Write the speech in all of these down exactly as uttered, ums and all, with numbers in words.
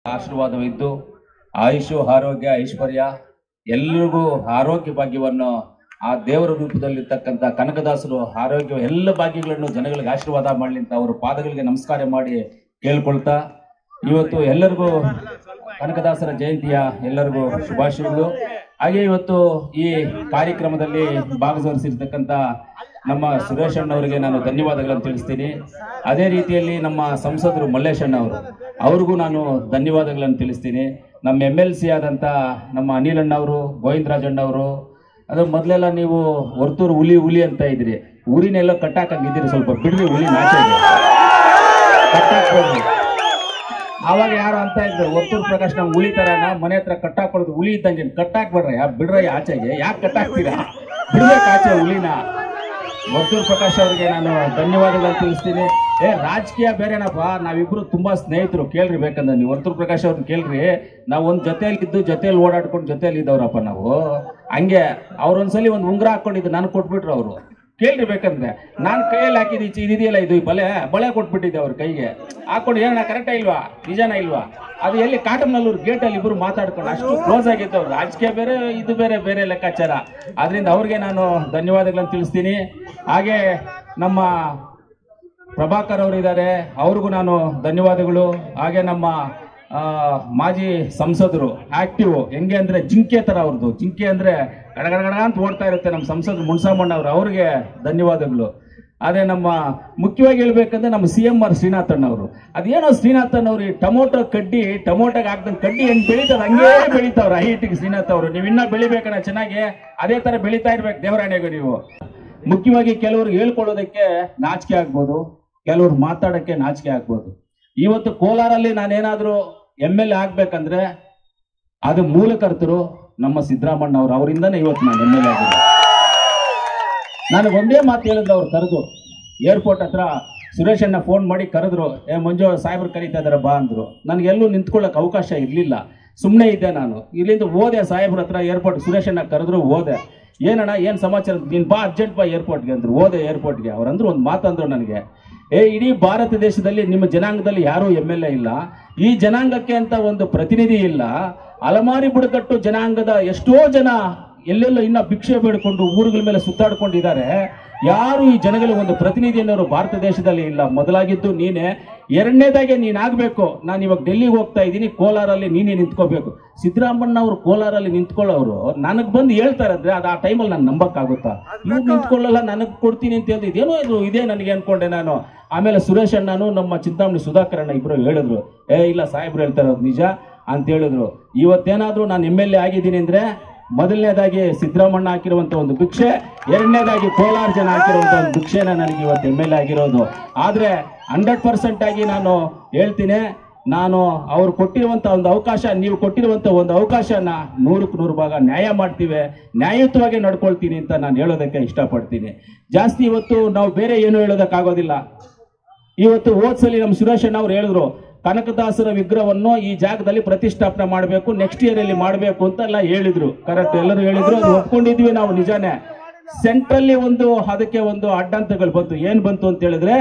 ಆಶೀರ್ವಾದವಿದ್ದು ಆಯುಷು ಆರೋಗ್ಯ ಐಶ್ವರ್ಯ ಎಲ್ಲರಿಗೂ ಆರೋಗ್ಯ ಭಾಗ್ಯವನ್ನು ಆ ದೇವರ ರೂಪದಲ್ಲಿರ್ತಕ್ಕಂಥ ಕನಕದಾಸರು ಆರೋಗ್ಯ ಎಲ್ಲ ಭಾಗ್ಯಗಳನ್ನು ಜನಗಳಿಗೆ ಆಶೀರ್ವಾದ ಮಾಡಲಿ ಅಂತ ಅವರ ಪಾದಗಳಿಗೆ ನಮಸ್ಕಾರ ಮಾಡಿ ಕೇಳ್ಕೊಳ್ತಾ ಇವತ್ತು ಎಲ್ಲರಿಗೂ ಕನಕದಾಸರ ಜಯಂತಿಯ ಎಲ್ಲರಿಗೂ ಶುಭಾಶಯಗಳು. ಹಾಗೆ ಇವತ್ತು ಈ ಕಾರ್ಯಕ್ರಮದಲ್ಲಿ ಭಾಗವಹಿಸಿರ್ತಕ್ಕಂಥ ನಮ್ಮ ಸುರೇಶ್ ಅಣ್ಣವರಿಗೆ ನಾನು ಧನ್ಯವಾದಗಳನ್ನು ತಿಳಿಸ್ತೀನಿ. ಅದೇ ರೀತಿಯಲ್ಲಿ ನಮ್ಮ ಸಂಸದರು ಮಲ್ಲೇಶ್ ಅಣ್ಣ ಅವರು ಅವ್ರಿಗೂ ನಾನು ಧನ್ಯವಾದಗಳನ್ನು ತಿಳಿಸ್ತೀನಿ. ನಮ್ಮ ಎಮ್ ಎಲ್ ಸಿ ಆದಂಥ ನಮ್ಮ ಅನಿಲ್ ಅಣ್ಣವರು, ಗೋವಿಂದರಾಜಣ್ಣವರು, ಅದು ಮೊದಲೆಲ್ಲ ನೀವು ಹೊರ್ತೂರು ಹುಲಿ ಹುಲಿ ಅಂತ ಇದ್ರಿ, ಊರಿನೆಲ್ಲ ಕಟ್ಟಾಕಂಗಿದ್ದೀರಿ, ಸ್ವಲ್ಪ ಬಿಡ್ರಿ ಹುಲಿ ನಾಚೆಗೆ ಕಟ್ಟಾಕ್ಬೇಡ್ರಿ. ಆವಾಗ ಯಾರು ಅಂತ ಇದ್ರು ಹೊರ್ತೂರು ಪ್ರಕಾಶ್ ನಮ್ಗೆ ಹುಲಿ ತರನ ಮನೆ ಹತ್ರ ಕಟ್ಟಾಕೊಳ್ಳೋದು ಹುಲಿ ಇದ್ದಂಗೆ ಕಟ್ಟಾಕ್ಬೇಡ್ರಿ, ಬಿಡ್ರಿ ಆಚೆಗೆ, ಯಾಕೆ ಕಟ್ಟಾಕ್ತೀರಾ, ಬಿಡ್ಬೇಕು ಆಚೆ ಹುಲಿನ. ಹೊರ್ತೂರು ಪ್ರಕಾಶ್ ಅವರಿಗೆ ನಾನು ಧನ್ಯವಾದಗಳನ್ನು ತಿಳಿಸ್ತೀನಿ. ಏ ರಾಜಕೀಯ ಬೇರೆನಪ್ಪ, ನಾವಿಬ್ರು ತುಂಬಾ ಸ್ನೇಹಿತರು, ಕೇಳ್ರಿ ಬೇಕಂದ್ರೆ ನೀವು ಹೊರ್ತೂರು ಪ್ರಕಾಶ್ ಅವ್ರನ್ನ ಕೇಳ್ರಿ. ನಾವು ಒಂದು ಜೊತೆಯಲ್ಲಿ ಇದ್ದು ಜೊತೆಯಲ್ಲಿ ಓಡಾಡ್ಕೊಂಡು ಜೊತೆಯಲ್ಲಿ ಇದ್ದವ್ರಪ್ಪ ನಾವು. ಹಂಗೆ ಅವ್ರೊಂದ್ಸಲಿ ಒಂದು ಉಂಗುರ ಹಾಕೊಂಡಿದ್ದು ನಾನು ಕೊಟ್ಬಿಟ್ರು ಅವರು, ಕೇಳ್ರಿ ಬೇಕಂದ್ರೆ. ನಾನು ಕೈಯಲ್ಲಿ ಹಾಕಿದ್ದು ಇದಿದೆಯಲ್ಲ ಇದು ಬಳೆ ಬಳೆ ಕೊಟ್ಬಿಟ್ಟಿದ್ದೆ ಅವ್ರ ಕೈಗೆ ಹಾಕೊಂಡು, ಏನ ಕರೆಕ್ಟಾ ಇಲ್ವಾ, ನಿಜಾನ ಇಲ್ವಾ, ಅದು ಎಲ್ಲಿ ಕಾಟಮ್ನಲ್ಲೂರು ಗೇಟಲ್ಲಿ ಇಬ್ಬರು ಮಾತಾಡ್ಕೊಂಡು ಅಷ್ಟು ಕ್ಲೋಸ್ ಆಗಿದ್ದವ್ರು. ರಾಜಕೀಯ ಬೇರೆ ಇದು ಬೇರೆ ಬೇರೆ ಲೆಕ್ಕಾಚಾರ. ಆದ್ರಿಂದ ಅವ್ರಿಗೆ ನಾನು ಧನ್ಯವಾದಗಳನ್ನು ತಿಳಿಸ್ತೀನಿ. ಹಾಗೆ ನಮ್ಮ ಪ್ರಭಾಕರ್ ಅವರು ಇದ್ದಾರೆ, ಅವ್ರಿಗೂ ನಾನು ಧನ್ಯವಾದಗಳು. ಹಾಗೆ ನಮ್ಮ ಮಾಜಿ ಸಂಸದರು ಆಕ್ಟಿವ್, ಹೆಂಗೆ ಅಂದ್ರೆ ಜಿಂಕೆ ತರ ಅವ್ರದ್ದು, ಜಿಂಕೆ ಅಂದ್ರೆ ಗಡಗಡಗಡ ಅಂತ ಓಡ್ತಾ ಇರುತ್ತೆ ನಮ್ಮ ಸಂಸದರು ಮುನ್ಸಾಮಣ್ಣ ಅವರು, ಅವ್ರಿಗೆ ಧನ್ಯವಾದಗಳು. ಅದೇ ನಮ್ಮ ಮುಖ್ಯವಾಗಿ ಹೇಳ್ಬೇಕಂದ್ರೆ ನಮ್ಮ ಸಿ ಎಂ ಆರ್ ಶ್ರೀನಾಥನ್ ಅವರು, ಅದೇನೋ ಶ್ರೀನಾಥನ್ ಅವ್ರು ಈ ಟೊಮೊಟೊ ಕಡ್ಡಿ ಟೊಮೊಟೊಗೆ ಹಾಕ್ದಂಗೆ ಕಡ್ಡಿ ಹೆಂಗ್ ಬೆಳೀತಾರೆ ಹಂಗೇ ಬೆಳೀತಾವ್ರ ಹೈಟಿಗೆ ಶ್ರೀನಾಥ್ ಅವರು. ನೀವು ಇನ್ನ ಬೆಳಿಬೇಕಣ್ಣ ಚೆನ್ನಾಗಿ, ಅದೇ ತರ ಬೆಳೀತಾ ಇರ್ಬೇಕು ದೇವರಾಣೆಗೂ ನೀವು. ಮುಖ್ಯವಾಗಿ ಕೆಲವ್ರಿಗೆ ಹೇಳ್ಕೊಳ್ಳೋದಕ್ಕೆ ನಾಚಿಕೆ ಆಗ್ಬೋದು, ಕೆಲವ್ರು ಮಾತಾಡಕ್ಕೆ ನಾಚಿಕೆ ಆಗ್ಬೋದು. ಇವತ್ತು ಕೋಲಾರಲ್ಲಿ ನಾನೇನಾದ್ರೂ ಎಮ್ ಎಲ್ ಎ ಆಗ್ಬೇಕಂದ್ರೆ ಅದು ಮೂಲಕರ್ತರು ನಮ್ಮ ಸಿದ್ದರಾಮಣ್ಣ ಅವರು, ಅವರಿಂದನೇ ಇವತ್ತು ನಾನು ಎಮ್ ಎಲ್ ಎ ಆಗಿದ್ದೆ. ನನಗೆ ಒಂದೇ ಮಾತು ಹೇಳಿದ್ರು, ಅವ್ರು ಕರೆದು ಏರ್ಪೋರ್ಟ್ ಹತ್ರ ಸುರೇಶ್ ಅಣ್ಣ ಫೋನ್ ಮಾಡಿ ಕರೆದ್ರು, ಏ ಮಂಜು ಸಾಹೇಬ್ರು ಕರೀತಾ ಇದಾರೆ ಬಾ ಅಂದ್ರು. ನನಗೆಲ್ಲೂ ನಿಂತ್ಕೊಳ್ಳೋಕೆ ಅವಕಾಶ ಇರಲಿಲ್ಲ, ಸುಮ್ಮನೆ ಇದ್ದೆ ನಾನು. ಇಲ್ಲಿಂದ ಹೋದೆ ಸಾಹೇಬ್ರ ಹತ್ರ, ಏರ್ಪೋರ್ಟ್ ಸುರೇಶ್ ಅಣ್ಣ ಕರೆದ್ರು, ಹೋದೆ. ಏನಣ್ಣ ಏನು ಸಮಾಚಾರ, ನೀನು ಬಾ ಅರ್ಜೆಂಟ್ ಬಾ ಏರ್ಪೋರ್ಟ್ಗೆ ಅಂದ್ರು. ಹೋದೆ ಏರ್ಪೋರ್ಟ್ಗೆ. ಅವ್ರಂದ್ರು ಒಂದು ಮಾತಂದ್ರು ನನಗೆ, ಏ ಇಡೀ ಭಾರತ ದೇಶದಲ್ಲಿ ನಿಮ್ಮ ಜನಾಂಗದಲ್ಲಿ ಯಾರೂ ಎಮ್ ಎಲ್ ಎ ಇಲ್ಲ, ಈ ಜನಾಂಗಕ್ಕೆ ಅಂತ ಒಂದು ಪ್ರತಿನಿಧಿ ಇಲ್ಲ, ಅಲಮಾರಿ ಬುಡಕಟ್ಟು ಜನಾಂಗದ ಎಷ್ಟೋ ಜನ ಎಲ್ಲೆಲ್ಲೋ ಇನ್ನ ಭಿಕ್ಷೆ ಬೇಡ್ಕೊಂಡು ಊರುಗಳ ಮೇಲೆ ಸುತ್ತಾಡ್ಕೊಂಡಿದ್ದಾರೆ, ಯಾರು ಈ ಜನಗಳಿಗೆ ಒಂದು ಪ್ರತಿನಿಧಿ ಅನ್ನೋರು ಭಾರತ ದೇಶದಲ್ಲಿ ಇಲ್ಲ. ಮೊದಲಾಗಿದ್ದು ನೀನೆ, ಎರಡನೇದಾಗೆ ನೀನಾಗಬೇಕು. ನಾನು ಇವಾಗ ಡೆಲ್ಲಿಗೆ ಹೋಗ್ತಾ ಇದ್ದೀನಿ, ಕೋಲಾರಲ್ಲಿ ನೀನೇ ನಿಂತ್ಕೋಬೇಕು. ಸಿದ್ದರಾಮಣ್ಣ ಅವರು ಕೋಲಾರಲ್ಲಿ ನಿಂತ್ಕೊಳ್ಳೋರು ನನಗೆ ಬಂದು ಹೇಳ್ತಾರೆ ಅಂದ್ರೆ ಅದು ಆ ಟೈಮಲ್ಲಿ ನಾನು ನಂಬಕ್ಕಾಗುತ್ತಾ? ಇವ್ರು ನಿಂತ್ಕೊಳ್ಳಲ್ಲ, ನನಗೆ ಕೊಡ್ತೀನಿ ಅಂತ ಹೇಳಿದ್ದು ಇದೇನೋ ಇದು ಇದೇ ನನಗೆ ಅನ್ಕೊಂಡೆ ನಾನು. ಆಮೇಲೆ ಸುರೇಶ್ ಅಣ್ಣನು ನಮ್ಮ ಚಿಂತಾಮಣಿ ಸುಧಾಕರ್ ಅಣ್ಣ ಇಬ್ರು ಹೇಳಿದ್ರು, ಏ ಇಲ್ಲ ಸಾಹೇಬ್ರು ಹೇಳ್ತಾ ಇರೋದು ನಿಜ ಅಂತ ಹೇಳಿದ್ರು. ಇವತ್ತೇನಾದ್ರೂ ನಾನು ಎಮ್ ಎಲ್ ಎ ಆಗಿದ್ದೀನಿ ಅಂದ್ರೆ ಮೊದಲನೇದಾಗಿ ಸಿದ್ದರಾಮಣ್ಣ ಹಾಕಿರುವಂತ ಒಂದು ಭಿಕ್ಷೆ, ಎರಡನೇದಾಗಿ ಕೋಲಾರ ಜನ ಹಾಕಿರುವಂತ ಒಂದು ಭಿಕ್ಷೆನ ನನಗೆ ಇವತ್ತು ಎಮ್ ಎಲ್ ಎ ಆಗಿರೋದು. ಆದ್ರೆ ಹಂಡ್ರೆಡ್ ಪರ್ಸೆಂಟ್ ಆಗಿ ನಾನು ಹೇಳ್ತೀನಿ, ನಾನು ಅವ್ರು ಕೊಟ್ಟಿರುವಂತ ಒಂದು ಅವಕಾಶ, ನೀವು ಕೊಟ್ಟಿರುವಂತ ಒಂದು ಅವಕಾಶನ ನೂರಕ್ಕೆ ನೂರು ಭಾಗ ನ್ಯಾಯ ಮಾಡ್ತೀವಿ, ನ್ಯಾಯಯುತವಾಗಿ ನಡ್ಕೊಳ್ತೀನಿ ಅಂತ ನಾನು ಹೇಳೋದಕ್ಕೆ ಇಷ್ಟಪಡ್ತೀನಿ. ಜಾಸ್ತಿ ಇವತ್ತು ನಾವು ಬೇರೆ ಏನು ಹೇಳೋದಕ್ಕಾಗೋದಿಲ್ಲ. ಇವತ್ತು ಹೋದ್ಸಲಿ ನಮ್ಮ ಸುರೇಶ್ ಅಣ್ಣ ಅವ್ರು ಹೇಳಿದ್ರು, ಕನಕದಾಸರ ವಿಗ್ರಹವನ್ನು ಈ ಜಾಗದಲ್ಲಿ ಪ್ರತಿಷ್ಠಾಪನೆ ಮಾಡಬೇಕು, ನೆಕ್ಸ್ಟ್ ಇಯರ್ ಅಲ್ಲಿ ಮಾಡಬೇಕು ಅಂತ ಎಲ್ಲ ಹೇಳಿದ್ರು. ಕರೆಕ್ಟ್, ಎಲ್ಲರೂ ಹೇಳಿದ್ರು, ಅದು ಒಪ್ಕೊಂಡಿದ್ವಿ ನಾವು, ನಿಜಾನೇ. ಸೆಂಟ್ರಲ್ಲಿ ಒಂದು ಅದಕ್ಕೆ ಒಂದು ಅಡ್ಡಂತಗಳು ಬಂತು. ಏನ್ ಬಂತು ಅಂತ ಹೇಳಿದ್ರೆ,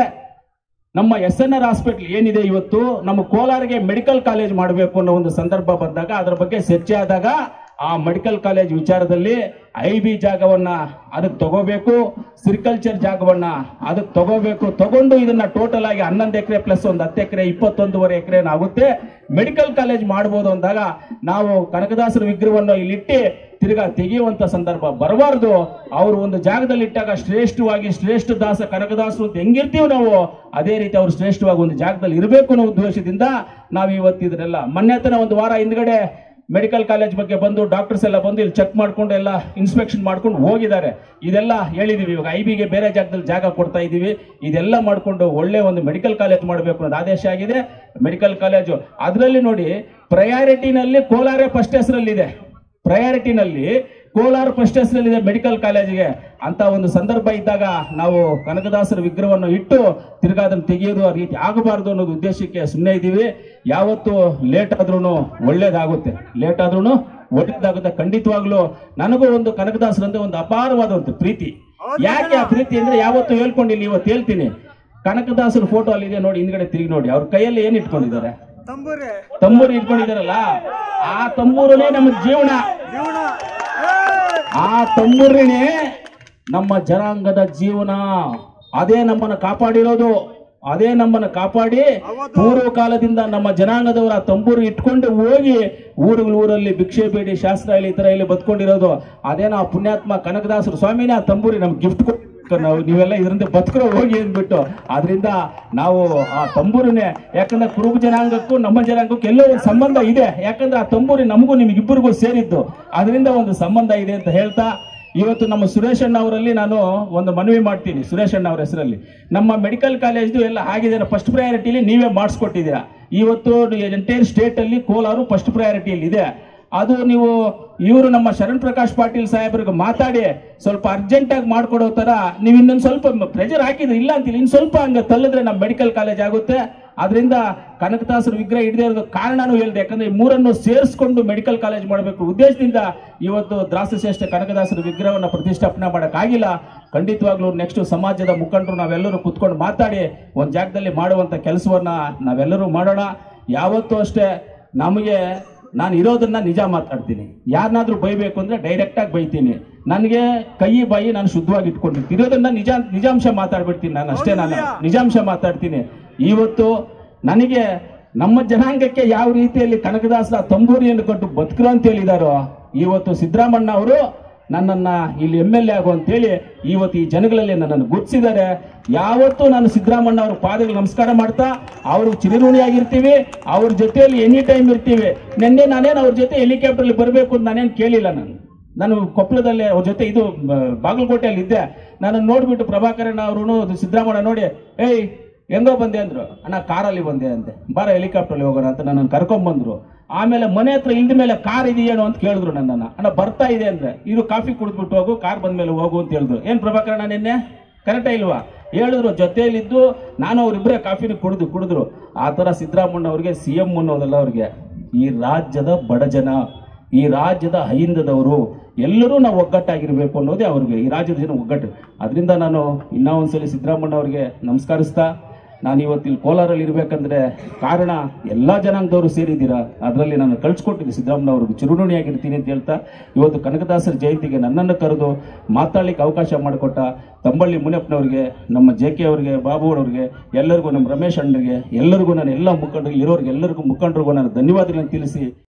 ನಮ್ಮ ಎಸ್ ಎನ್ ಆರ್ ಹಾಸ್ಪಿಟಲ್ ಏನಿದೆ ಇವತ್ತು, ನಮ್ಮ ಕೋಲಾರಿಗೆ ಮೆಡಿಕಲ್ ಕಾಲೇಜ್ ಮಾಡಬೇಕು ಅನ್ನೋ ಒಂದು ಸಂದರ್ಭ ಬಂದಾಗ, ಅದರ ಬಗ್ಗೆ ಚರ್ಚೆ ಆದಾಗ ಆ ಮೆಡಿಕಲ್ ಕಾಲೇಜ್ ವಿಚಾರದಲ್ಲಿ ಐ ಬಿ ಜಾಗವನ್ನ ಅದಕ್ಕೆ ತಗೋಬೇಕು, ಸಿರಿಕಲ್ಚರ್ ಜಾಗವನ್ನ ಅದಕ್ಕೆ ತಗೋಬೇಕು, ತಗೊಂಡು ಇದನ್ನ ಟೋಟಲ್ ಆಗಿ ಹನ್ನೊಂದು ಎಕರೆ ಪ್ಲಸ್ ಒಂದು ಹತ್ತು ಎಕರೆ ಇಪ್ಪತ್ತೊಂದೂವರೆ ಎಕರೆ ಆಗುತ್ತೆ, ಮೆಡಿಕಲ್ ಕಾಲೇಜ್ ಮಾಡಬಹುದು ಅಂದಾಗ ನಾವು ಕನಕದಾಸರ ವಿಗ್ರಹವನ್ನು ಇಲ್ಲಿಟ್ಟು ತಿರ್ಗಾ ತೆಗೆಯುವಂತ ಸಂದರ್ಭ ಬರಬಾರ್ದು. ಅವರು ಒಂದು ಜಾಗದಲ್ಲಿ ಇಟ್ಟಾಗ ಶ್ರೇಷ್ಠವಾಗಿ ಶ್ರೇಷ್ಠ ದಾಸ ಕನಕದಾಸರು ಅಂತ ಹೆಂಗಿರ್ತೀವಿ ನಾವು, ಅದೇ ರೀತಿ ಅವರು ಶ್ರೇಷ್ಠವಾಗಿ ಒಂದು ಜಾಗದಲ್ಲಿ ಇರಬೇಕು ಅನ್ನೋ ಉದ್ದೇಶದಿಂದ ನಾವು ಇವತ್ತಿದ್ರೆಲ್ಲ ಮೊನ್ನೆ ತನ ಒಂದು ವಾರ ಹಿಂದ್ಗಡೆ ಮೆಡಿಕಲ್ ಕಾಲೇಜ್ ಬಗ್ಗೆ ಬಂದು ಡಾಕ್ಟರ್ಸ್ ಎಲ್ಲ ಬಂದು ಇಲ್ಲಿ ಚೆಕ್ ಮಾಡ್ಕೊಂಡು ಎಲ್ಲ ಇನ್ಸ್ಪೆಕ್ಷನ್ ಮಾಡ್ಕೊಂಡು ಹೋಗಿದ್ದಾರೆ. ಇದೆಲ್ಲ ಹೇಳಿದೀವಿ, ಇವಾಗ ಐ ಬಿಗೆ ಬೇರೆ ಜಾಗದಲ್ಲಿ ಜಾಗ ಕೊಡ್ತಾ ಇದ್ದೀವಿ, ಇದೆಲ್ಲ ಮಾಡ್ಕೊಂಡು ಒಳ್ಳೆ ಒಂದು ಮೆಡಿಕಲ್ ಕಾಲೇಜ್ ಮಾಡಬೇಕು ಅನ್ನೋದು ಆದೇಶ ಆಗಿದೆ. ಮೆಡಿಕಲ್ ಕಾಲೇಜು ಅದರಲ್ಲಿ ನೋಡಿ, ಪ್ರಯಾರಿಟಿನಲ್ಲಿ ಕೋಲಾರ ಫಸ್ಟ್ ಹೆಸರಲ್ಲಿದೆ, ಪ್ರಯಾರಿಟಿನಲ್ಲಿ ಕೋಲಾರ ಫಸ್ಟ್ ಹೆಸರಲ್ಲಿದೆ ಮೆಡಿಕಲ್ ಕಾಲೇಜಿಗೆ ಅಂತ ಒಂದು ಸಂದರ್ಭ ಇದ್ದಾಗ ನಾವು ಕನಕದಾಸರ ವಿಗ್ರಹವನ್ನು ಇಟ್ಟು ತಿರ್ಗಾ ಅದನ್ನು ತೆಗೆಯೋದು ಆ ರೀತಿ ಆಗಬಾರ್ದು ಅನ್ನೋದು ಉದ್ದೇಶಕ್ಕೆ ಸುಮ್ಮನೆ ಇದ್ದೀವಿ. ಯಾವತ್ತು ಲೇಟ್ ಆದ್ರೂ ಒಳ್ಳೇದಾಗುತ್ತೆ, ಲೇಟ್ ಆದ್ರೂ ಒಳ್ಳೇದಾಗುತ್ತೆ ಖಂಡಿತವಾಗ್ಲೂ. ನನಗೂ ಒಂದು ಕನಕದಾಸರಂದ್ರೆ ಒಂದು ಅಪಾರವಾದ ಒಂದು ಪ್ರೀತಿ. ಯಾಕೆ ಆ ಪ್ರೀತಿ ಅಂದ್ರೆ, ಯಾವತ್ತು ಹೇಳ್ಕೊಂಡಿಲ್ಲ, ಇವತ್ತು ಹೇಳ್ತೀನಿ. ಕನಕದಾಸರ ಫೋಟೋ ಅಲ್ಲಿದೆ ನೋಡಿ, ಹಿಂದ್ಗಡೆ ತಿರುಗಿ ನೋಡಿ, ಅವ್ರ ಕೈಯಲ್ಲಿ ಏನ್ ಇಟ್ಕೊಂಡಿದ್ದಾರೆ, ತಂಬೂರಿ ಇಟ್ಕೊಂಡಿದಾರಲ್ಲ, ಆ ತಂಬೂರನೇ ನಮ್ಮ ಜೀವನ, ಆ ತಂಬೂರಿನೇ ನಮ್ಮ ಜನಾಂಗದ ಜೀವನ. ಅದೇ ನಮ್ಮನ್ನು ಕಾಪಾಡಿರೋದು, ಅದೇ ನಮ್ಮನ್ನು ಕಾಪಾಡಿ ಪೂರ್ವ ಕಾಲದಿಂದ ನಮ್ಮ ಜನಾಂಗದವರ ತಂಬೂರು ಇಟ್ಕೊಂಡು ಹೋಗಿ ಊರುಗಳ ಊರಲ್ಲಿ ಭಿಕ್ಷೆ ಬೇಡಿ ಶಾಸ್ತ್ರ ಇಲ್ಲಿ ಈ ತರ ಇಲ್ಲಿ ಬದುಕೊಂಡಿರೋದು. ಅದೇನೋ ಆ ಪುಣ್ಯಾತ್ಮ ಕನಕದಾಸರು ಸ್ವಾಮಿನ ಆ ತಂಬೂರಿ ನಮ್ಗೆ ಗಿಫ್ಟ್ ಕೊಟ್ಟು ನಾವು ನೀವೆಲ್ಲ ಇದರಿಂದ ಬದುಕರೋ ಹೋಗಿ ಅಂದ್ಬಿಟ್ಟು, ಆದ್ರಿಂದ ನಾವು ಆ ತಂಬೂರಿನೇ, ಯಾಕಂದ್ರೆ ಕುರುಬ ಜನಾಂಗಕ್ಕೂ ನಮ್ಮ ಜನಾಂಗಕ್ಕೂ ಎಲ್ಲೋ ಒಂದು ಸಂಬಂಧ ಇದೆ. ಯಾಕಂದ್ರೆ ಆ ತಂಬೂರಿ ನಮಗೂ ನಿಮ್ಗಿಬ್ಬರಿಗೂ ಸೇರಿದ್ದು, ಅದರಿಂದ ಒಂದು ಸಂಬಂಧ ಇದೆ ಅಂತ ಹೇಳ್ತಾ, ಇವತ್ತು ನಮ್ಮ ಸುರೇಶ್ ಅಣ್ಣ ಅವರಲ್ಲಿ ನಾನು ಒಂದು ಮನವಿ ಮಾಡ್ತೀನಿ. ಸುರೇಶ್ ಅಣ್ಣ ಅವರ ಹೆಸರಲ್ಲಿ ನಮ್ಮ ಮೆಡಿಕಲ್ ಕಾಲೇಜ್ದು ಎಲ್ಲ ಆಗಿದೆ, ಫಸ್ಟ್ ಪ್ರಯಾರಿಟಿಲಿ ನೀವೇ ಮಾಡಿಸ್ಕೊಟ್ಟಿದ್ದೀರಾ. ಇವತ್ತು ಎಂಟೈರ್ ಸ್ಟೇಟ್ ಅಲ್ಲಿ ಕೋಲಾರ ಫಸ್ಟ್ ಪ್ರಯಾರಿಟಿಯಲ್ಲಿ ಇದೆ. ಅದು ನೀವು ಇವರು ನಮ್ಮ ಶರಣ್ ಪ್ರಕಾಶ್ ಪಾಟೀಲ್ ಸಾಹೇಬ್ರಿಗೆ ಮಾತಾಡಿ ಸ್ವಲ್ಪ ಅರ್ಜೆಂಟ್ ಆಗಿ ಮಾಡ್ಕೊಡೋ ತರ ನೀವು ಇನ್ನೊಂದು ಸ್ವಲ್ಪ ಪ್ರೆಷರ್ ಹಾಕಿದ್ರೆ, ಇಲ್ಲ ಅಂತಿಲ್ಲ, ಇನ್ನು ಸ್ವಲ್ಪ ಹಂಗೆ ತಳ್ಳಿದ್ರೆ ನಮ್ಮ ಮೆಡಿಕಲ್ ಕಾಲೇಜ್ ಆಗುತ್ತೆ. ಅದರಿಂದ ಕನಕದಾಸರ ವಿಗ್ರಹ ಹಿಡದೇ ಇರೋದು ಕಾರಣನೂ ಹೇಳಿದೆ, ಯಾಕಂದ್ರೆ ಈ ಮೂರನ್ನು ಸೇರಿಸ್ಕೊಂಡು ಮೆಡಿಕಲ್ ಕಾಲೇಜ್ ಮಾಡಬೇಕು ಉದ್ದೇಶದಿಂದ ಇವತ್ತು ದ್ರಾಸಶ್ರೇಷ್ಠ ಕನಕದಾಸರ ವಿಗ್ರಹವನ್ನು ಪ್ರತಿಷ್ಠಾಪನೆ ಮಾಡೋಕ್ಕಾಗಿಲ್ಲ. ಖಂಡಿತವಾಗ್ಲೂ ನೆಕ್ಸ್ಟ್ ಸಮಾಜದ ಮುಖಂಡರು ನಾವೆಲ್ಲರೂ ಕುತ್ಕೊಂಡು ಮಾತಾಡಿ ಒಂದು ಜಾಗದಲ್ಲಿ ಮಾಡುವಂಥ ಕೆಲಸವನ್ನ ನಾವೆಲ್ಲರೂ ಮಾಡೋಣ. ಯಾವತ್ತೂ ಅಷ್ಟೇ ನಮಗೆ ನಾನು ಇರೋದನ್ನ ನಿಜ ಮಾತಾಡ್ತೀನಿ, ಯಾರನ್ನಾದ್ರೂ ಬೈಬೇಕು ಅಂದ್ರೆ ಡೈರೆಕ್ಟ್ ಆಗಿ ಬೈತೀನಿ. ನನಗೆ ಕೈ ಬಾಯಿ ನಾನು ಶುದ್ಧವಾಗಿ ಇಟ್ಕೊಂಡಿರ್ತೀನಿ, ಇರೋದನ್ನ ನಿಜ ನಿಜಾಂಶ ಮಾತಾಡ್ಬಿಡ್ತೀನಿ. ನಾನು ಅಷ್ಟೇ, ನಾನು ನಿಜಾಂಶ ಮಾತಾಡ್ತೀನಿ. ಇವತ್ತು ನನಗೆ ನಮ್ಮ ಜನಾಂಗಕ್ಕೆ ಯಾವ ರೀತಿಯಲ್ಲಿ ಕನಕದಾಸರ ತಂಬೂರಿಯನ್ನು ಕೊಟ್ಟು ಬದುಕರು ಅಂತ ಹೇಳಿದಾರೋ, ಇವತ್ತು ಸಿದ್ದರಾಮಣ್ಣ ಅವರು ನನ್ನನ್ನ ಇಲ್ಲಿ ಎಮ್ ಎಲ್ ಎ ಆಗು ಅಂತೇಳಿ ಇವತ್ತು ಈ ಜನಗಳಲ್ಲಿ ನನ್ನನ್ನು ಗುರುತಿಸಿದ್ದಾರೆ. ಯಾವತ್ತೂ ನಾನು ಸಿದ್ದರಾಮಣ್ಣ ಅವ್ರ ಪಾದಗಳಿಗೆ ನಮಸ್ಕಾರ ಮಾಡ್ತಾ ಅವ್ರಿಗೆ ಚಿರಋಣಿಯಾಗಿರ್ತೀವಿ, ಅವ್ರ ಜೊತೆಯಲ್ಲಿ ಎನಿ ಟೈಮ್ ಇರ್ತೀವಿ. ನಿನ್ನೆ ನಾನೇನು ಅವ್ರ ಜೊತೆ ಹೆಲಿಕಾಪ್ಟರ್ಲಿ ಬರಬೇಕು ಅಂತ ನಾನೇನು ಕೇಳಿಲ್ಲ. ನಾನು ನಾನು ಕೊಪ್ಪಳದಲ್ಲಿ ಅವ್ರ ಜೊತೆ ಇದು ಬಾಗಲಕೋಟೆಯಲ್ಲಿ ಇದ್ದೆ. ನಾನು ನೋಡ್ಬಿಟ್ಟು ಪ್ರಭಾಕರಣ್ಣ ಅವರು ಸಿದ್ದರಾಮಣ್ಣ ನೋಡಿ, ಏಯ್ ಹೆಂಗೋ ಬಂದೆ ಅಂದ್ರು. ಅಣ್ಣ ಕಾರಲ್ಲಿ ಬಂದೆ ಅಂತೆ, ಬಾರ ಹೆಲಿಕಾಪ್ಟರ್ಲಿ ಹೋಗೋಣ ಅಂತ ನನ್ನನ್ನು ಕರ್ಕೊಂಡ್ಬಂದ್ರು. ಆಮೇಲೆ ಮನೆ ಹತ್ರ ಇಲ್ದ ಮೇಲೆ ಕಾರ್ ಇದೆಯೇನೋ ಅಂತ ಕೇಳಿದ್ರು ನನ್ನನ್ನು. ಅಣ್ಣ ಬರ್ತಾ ಇದೆ ಅಂದ್ರೆ, ಇದು ಕಾಫಿ ಕುಡಿದ್ಬಿಟ್ಟು ಹೋಗು, ಕಾರ್ ಬಂದ್ಮೇಲೆ ಹೋಗು ಅಂತ ಹೇಳಿದ್ರು. ಏನ್ ಪ್ರಭಾಕರಣ್ಣ ನಿನ್ನೆ ಕರೆಕ್ಟೇ ಇಲ್ವಾ ಹೇಳಿದ್ರು. ಜೊತೆಯಲ್ಲಿದ್ದು ನಾನು ಅವ್ರಿಬ್ಬರೇ ಕಾಫಿನ ಕುಡಿದು ಕುಡಿದ್ರು. ಆ ಥರ ಸಿದ್ದರಾಮಣ್ಣ ಅವ್ರಿಗೆ ಸಿ ಎಂ ಅನ್ನೋದಲ್ಲ, ಅವ್ರಿಗೆ ಈ ರಾಜ್ಯದ ಬಡ ಜನ, ಈ ರಾಜ್ಯದ ಅಹಿಂದದವರು ಎಲ್ಲರೂ ನಾವು ಒಗ್ಗಟ್ಟಾಗಿರ್ಬೇಕು ಅನ್ನೋದೇ ಅವ್ರಿಗೆ ಈ ರಾಜ್ಯದ ಜನ ಒಗ್ಗಟ್ಟು. ಅದರಿಂದ ನಾನು ಇನ್ನೂ ಒಂದ್ಸಲಿ ಸಿದ್ದರಾಮಣ್ಣ ಅವ್ರಿಗೆ ನಮಸ್ಕರಿಸ್ತಾ, ನಾನು ಇವತ್ತಿಲ್ಲಿ ಕೋಲಾರಲ್ಲಿ ಇರಬೇಕಂದ್ರೆ ಕಾರಣ ಎಲ್ಲ ಜನಾಂಗದವರು ಸೇರಿದ್ದೀರಾ, ಅದರಲ್ಲಿ ನಾನು ಕಳಿಸ್ಕೊಟ್ಟಿದ್ದೆ ಸಿದ್ದರಾಮಯ್ಯ ಅವ್ರಿಗೆ ಚಿರುಣಿಯಾಗಿರ್ತೀನಿ ಅಂತ ಹೇಳ್ತಾ, ಇವತ್ತು ಕನಕದಾಸರ ಜಯಂತಿಗೆ ನನ್ನನ್ನು ಕರೆದು ಮಾತಾಡ್ಲಿಕ್ಕೆ ಅವಕಾಶ ಮಾಡಿಕೊಟ್ಟ ತಂಬಳ್ಳಿ ಮುನಿಯಪ್ಪನವ್ರಿಗೆ, ನಮ್ಮ ಜೆ ಕೆ ಅವ್ರಿಗೆ, ಬಾಬು ಅವ್ರಿಗೆ, ಎಲ್ಲರಿಗೂ, ನಮ್ಮ ರಮೇಶ್ ಅಣ್ಣರಿಗೆ, ಎಲ್ಲರಿಗೂ, ನಾನು ಎಲ್ಲ ಮುಖಂಡರಿಗೆ ಇರೋರಿಗೆ ಎಲ್ಲರಿಗೂ ಮುಖಂಡರಿಗೂ ನಾನು ಧನ್ಯವಾದಗಳನ್ನು ತಿಳಿಸಿ